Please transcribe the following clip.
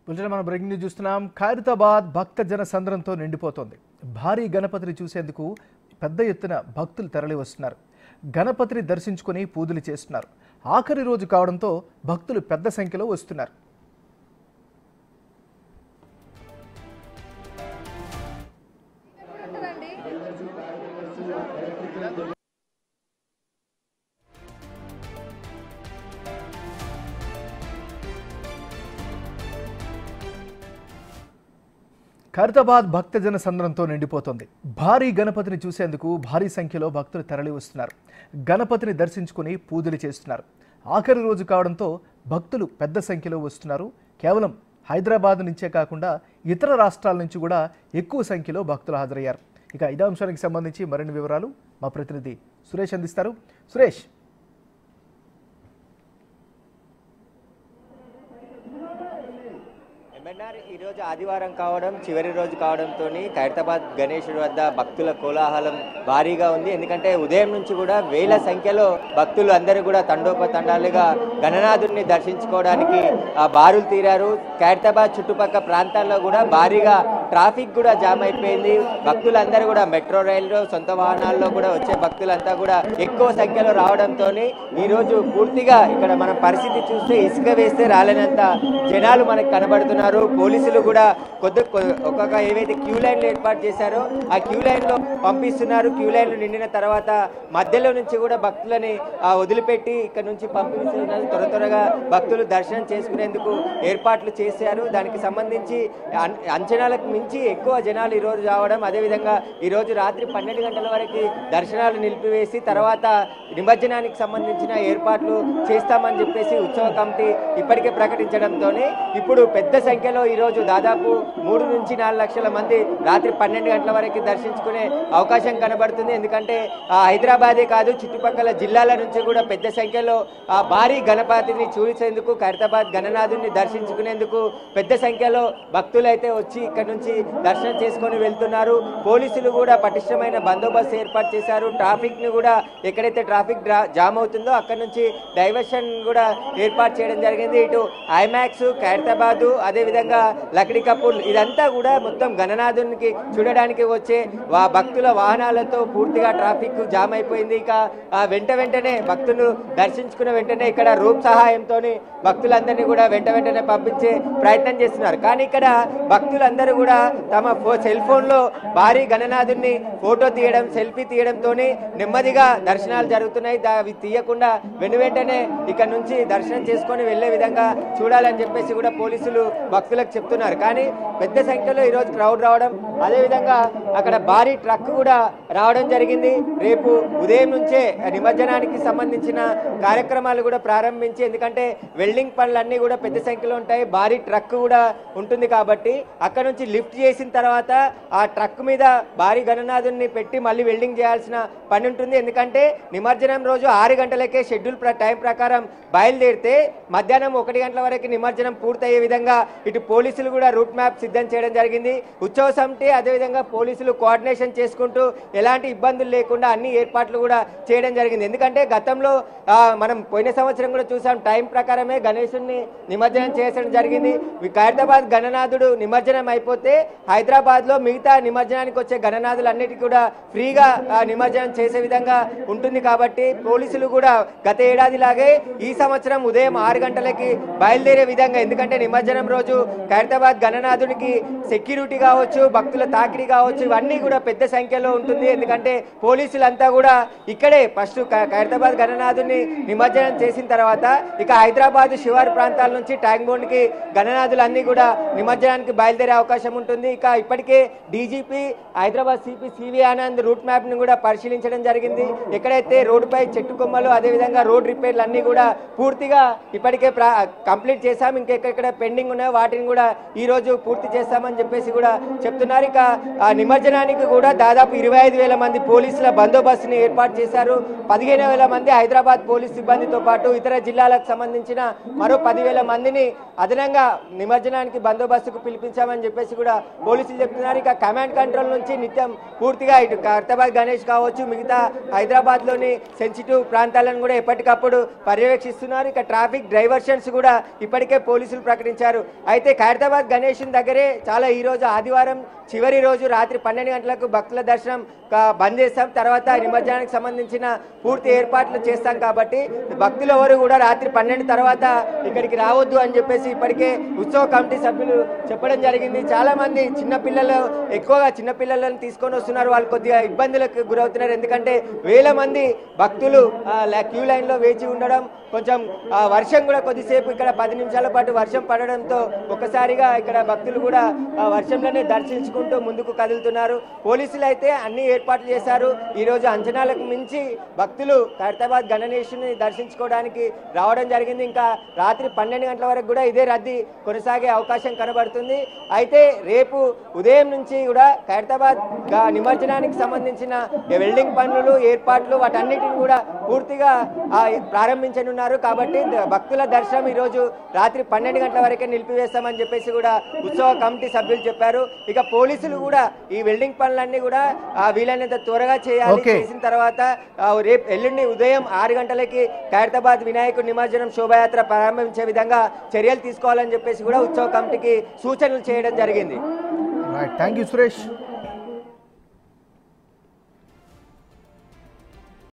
Bulletin మనం breaking news చూస్తున్నాం. ఖైరతాబాద్ భక్త జన సంద్రంతో నిండిపోతోంది. భారీ గణపతిని చూసేందుకు పెద్ద ఎత్తున భక్తులు తరలి వస్తున్నారు. గణపతిని దర్శించుకొని పూజలు చేస్తున్నారు. ఆఖరి రోజు కావడంతో భక్తులు పెద్ద సంఖ్యలో వస్తున్నారు. ఖైరతాబాద్ భక్తజన సంద్రంతో నిండిపోతోంది. భారీ గణపతిని చూసేందుకు భారీ సంఖ్యలో భక్తులు తరలి వస్తున్నారు. గణపతిని దర్శించుకుని పూజలు చేస్తున్నారు. ఆఖరి రోజు కావడంతో భక్తులు పెద్ద సంఖ్యలో వస్తున్నారు. కేవలం హైదరాబాద్ నుంచే కాకుండా ఇతర రాష్ట్రాల నుంచి కూడా ఎక్కువ సంఖ్యలో భక్తులు హాజరయ్యారు. ఇక ఇదే అంశానికి సంబంధించి మరిన్ని వివరాలు మా ప్రతినిధి సురేష్ అందిస్తారు. సురేష్, ఈ రోజు ఆదివారం కావడం చివరి రోజు కావడంతో ఖైరతాబాద్ గణేశుడి వద్ద భక్తుల కోలాహలం భారీగా ఉంది. ఎందుకంటే ఉదయం నుంచి కూడా వేల సంఖ్యలో భక్తులు అందరూ కూడా తండోపతండాలుగా గణనాథుడిని దర్శించుకోవడానికి బారులు తీరారు. ఖైరతాబాద్ చుట్టుపక్కల ప్రాంతాల్లో కూడా భారీగా ట్రాఫిక్ కూడా జామ్ అయిపోయింది. భక్తులందరూ కూడా మెట్రో రైల్లో సొంత వాహనాల్లో కూడా వచ్చే భక్తులంతా కూడా ఎక్కువ సంఖ్యలో రావడంతో ఈ రోజు పూర్తిగా ఇక్కడ మనం పరిస్థితి చూస్తే ఇసుక వేస్తే రాలేనంత జనాలు మనకు కనబడుతున్నారు. పోలీసులు కూడా ఒక్కొక్క ఏవైతే క్యూ లైన్లు ఏర్పాటు చేశారో ఆ క్యూ లైన్లో పంపిస్తున్నారు. క్యూ లైన్లు నిండిన తర్వాత మధ్యలో నుంచి కూడా భక్తులని వదిలిపెట్టి ఇక్కడ నుంచి పంపిస్తున్నారు. త్వరగా భక్తులు దర్శనం చేసుకునేందుకు ఏర్పాట్లు చేశారు. దానికి సంబంధించి అంచనాలకు మించి ఎక్కువ జనాలు ఈరోజు రావడం, అదేవిధంగా ఈరోజు రాత్రి 12 గంటల వరకు దర్శనాలు నిలిపివేసి తర్వాత నిమజ్జనానికి సంబంధించిన ఏర్పాట్లు చేస్తామని చెప్పేసి ఉత్సవ కమిటీ ఇప్పటికే ప్రకటించడంతో ఇప్పుడు పెద్ద సంఖ్యలో ఈరోజు దాదాపు 3 నుంచి 4 లక్షల మంది రాత్రి 12 గంటల వరకు దర్శించుకునే అవకాశం కనబడుతుంది. ఎందుకంటే హైదరాబాదే కాదు చుట్టుపక్కల జిల్లాల నుంచి కూడా పెద్ద సంఖ్యలో భారీ గణపతిని చూసేందుకు ఖైరతాబాద్ గణనాథుని దర్శించుకునేందుకు పెద్ద సంఖ్యలో భక్తులు అయితే వచ్చి ఇక్కడ నుంచి దర్శనం చేసుకొని వెళ్తున్నారు. పోలీసులు కూడా పటిష్టమైన బందోబస్తు ఏర్పాటు చేశారు. ట్రాఫిక్ ను కూడా ఎక్కడైతే ట్రాఫిక్ జామ్ అవుతుందో అక్కడ నుంచి డైవర్షన్ కూడా ఏర్పాటు చేయడం జరిగింది. ఇటు ఐమాక్స్, ఖైరతాబాద్, అదేవిధంగా లక్డీ కపూర్ ఇదంతా కూడా మొత్తం గణనాథునికి చూడడానికి వచ్చే భక్తుల వాహనాలతో పూర్తిగా ట్రాఫిక్ జామ్ అయిపోయింది. ఇక వెంటనే భక్తులు దర్శించుకున్న వెంటనే ఇక్కడ రూప్ సహాయంతో భక్తులందరినీ కూడా వెంటనే పంపించే ప్రయత్నం చేస్తున్నారు. కానీ ఇక్కడ భక్తులందరూ కూడా తమ సెల్ ఫోన్లో భారీ గణనాథుని ఫోటో తీయడం, సెల్ఫీ తీయడంతో నెమ్మదిగా దర్శనాలు జరుగుతున్నాయి. అవి తీయకుండా వెంటనే ఇక్కడ నుంచి దర్శనం చేసుకొని వెళ్లే విధంగా చూడాలని చెప్పేసి కూడా పోలీసులు భక్తులకు చెప్తున్నారు. కానీ పెద్ద సంఖ్యలో ఈరోజు క్రౌడ్ రావడం, అదేవిధంగా అక్కడ భారీ ట్రక్ కూడా రావడం జరిగింది. రేపు ఉదయం నుంచే నిమజ్జనానికి సంబంధించిన కార్యక్రమాలు కూడా ప్రారంభించి, ఎందుకంటే వెల్డింగ్ పనులన్నీ కూడా పెద్ద సంఖ్యలో ఉంటాయి, భారీ ట్రక్ కూడా ఉంటుంది కాబట్టి అక్కడ నుంచి లిఫ్ట్ చేసిన తర్వాత ఆ ట్రక్ మీద భారీ గణనాథుని పెట్టి మళ్ళీ వెల్డింగ్ చేయాల్సిన పని ఉంటుంది. ఎందుకంటే నిమజ్జనం రోజు 6 గంటలకే షెడ్యూల్ టైం ప్రకారం బయలుదేరితే మధ్యాహ్నం 1 గంటల వరకు నిమజ్జనం పూర్తయ్యే విధంగా ఇటు పోలీసులు కూడా రూట్ మ్యాప్ సిద్ధం చేయడం జరిగింది. ఉత్సవ సమితి అదేవిధంగా పోలీసులు కోఆర్డినేషన్ చేసుకుంటూ ఎలాంటి ఇబ్బందులు లేకుండా అన్ని ఏర్పాట్లు కూడా చేయడం జరిగింది. ఎందుకంటే గతంలో మనం పోయిన సంవత్సరం కూడా చూసాం, టైం ప్రకారమే గణేశుని నిమజ్జనం చేయడం జరిగింది. ఖైరతాబాద్ గణనాథుడు నిమజ్జనం అయిపోతే హైదరాబాద్లో మిగతా నిమజ్జనానికి వచ్చే గణనాథులన్నిటికీ కూడా ఫ్రీగా నిమజ్జనం చేసే విధంగా ఉంటుంది. కాబట్టి పోలీసులు కూడా గత ఏడాదిలాగే ఈ సంవత్సరం ఉదయం 6 గంటలకి బయలుదేరే విధంగా, ఎందుకంటే నిమజ్జనం రోజు ఖైరతాబాద్ గణనాథునికి సెక్యూరిటీ కావచ్చు, భక్తుల తాకిడి కావచ్చు, ఇవన్నీ కూడా పెద్ద సంఖ్యలో ఉంటుంది. ఎందుకంటే పోలీసులంతా కూడా ఇక్కడే ఫస్ట్ ఖైరతాబాద్ గణనాథుని నిమజ్జనం చేసిన తర్వాత ఇక హైదరాబాద్ శివారు ప్రాంతాల నుంచి ట్యాంక్ బండ్కి గణనాథులన్నీ కూడా నిమజ్జనానికి బయలుదేరే అవకాశం ఉంటుంది. ఇక ఇప్పటికే DGP, Hyderabad CP CV Anand route map ను కూడా పరిశీలించడం జరిగింది. ఎక్కడైతే రోడ్డుపై చెట్టు కొమ్మలు, అదేవిధంగా రోడ్ రిపేర్లు అన్ని కూడా పూర్తిగా ఇప్పటికే కంప్లీట్ చేశాం. ఇంకెక్కడ పెండింగ్ ఉన్నాయో వాటిని కూడా ఈ రోజు పూర్తి చేస్తామని చెప్పేసి కూడా చెప్తున్నారు. ఇక నిమజ్జనానికి కూడా దాదాపు 25,000 మంది పోలీసుల బందోబస్తుని ఏర్పాటు చేశారు. 15,000 మంది హైదరాబాద్ పోలీస్ సిబ్బందితో పాటు ఇతర జిల్లాలకు సంబంధించిన మరో 10,000 మందిని అదనంగా నిమజ్జనానికి బందోబస్తుకు పిలిపించామని చెప్పేసి కూడా కూడా పోలీసులు చెప్తున్నారు. ఇక కమాండ్ కంట్రోల్ నుంచి నిత్యం పూర్తిగా ఇటు ఖైరతాబాద్ గణేష్ కావచ్చు, మిగతా హైదరాబాద్లోని సెన్సిటివ్ ప్రాంతాలను కూడా ఎప్పటికప్పుడు పర్యవేక్షిస్తున్నారు. ఇక ట్రాఫిక్ డైవర్షన్స్ కూడా ఇప్పటికే పోలీసులు ప్రకటించారు. అయితే ఖైరతాబాద్ గణేష్ దగ్గరే చాలా ఈ రోజు ఆదివారం చివరి రోజు రాత్రి 12 గంటలకు భక్తుల దర్శనం బంద్ చేస్తాం. తర్వాత నిమజ్జనానికి సంబంధించిన పూర్తి ఏర్పాట్లు చేస్తాం. కాబట్టి భక్తులు ఎవరు కూడా రాత్రి 12 తర్వాత ఇక్కడికి రావద్దు అని చెప్పేసి ఇప్పటికే ఉత్సవ కమిటీ సభ్యులు చెప్పడం జరిగింది. చాలా మంది చిన్నపిల్లలు, ఎక్కువగా చిన్నపిల్లలను తీసుకొని వస్తున్నారు. వాళ్ళు కొద్దిగా ఇబ్బందులకు గురవుతున్నారు. ఎందుకంటే వేల మంది భక్తులు క్యూ లైన్ లో వేచి ఉండడం, కొంచెం వర్షం కూడా కొద్దిసేపు ఇక్కడ 10 నిమిషాల పాటు వర్షం పడడంతో ఒక్కసారిగా ఇక్కడ భక్తులు కూడా వర్షంలోనే దర్శించుకుంటూ ముందుకు కదులుతున్నారు. పోలీసులు అయితే అన్ని ఏర్పాట్లు చేశారు. ఈ రోజు అంచనాలకు మించి భక్తులు ఖైరతాబాద్ గణేశుని దర్శించుకోవడానికి రావడం జరిగింది. ఇంకా రాత్రి 12 గంటల వరకు కూడా ఇదే రద్దీ కొనసాగే అవకాశం కనబడుతుంది. అయితే రేపు ఉదయం నుంచి కూడా ఖైరతాబాద్ నిమజ్జనానికి సంబంధించిన వెల్డింగ్ పనులు, ఏర్పాట్లు వాటన్నిటిని కూడా పూర్తిగా ప్రారంభించనున్నారు. కాబట్టి భక్తుల దర్శనం ఈ రోజు రాత్రి 12 గంటల వరకే నిలిపివేస్తామని చెప్పేసి కూడా ఉత్సవ కమిటీ సభ్యులు చెప్పారు. ఇక పోలీసులు కూడా ఈ వెల్డింగ్ పనులన్నీ కూడా వీలైనంత త్వరగా చేయాలి. చేసిన తర్వాత రేపు ఎల్లుండి ఉదయం 6 గంటలకి ఖైరతాబాద్ వినాయకుడి నిమజ్జనం శోభాయాత్ర ప్రారంభించే విధంగా చర్యలు తీసుకోవాలని చెప్పేసి కూడా ఉత్సవ కమిటీకి సూచనలు చేయడం జరిగింది. Thank you Suresh.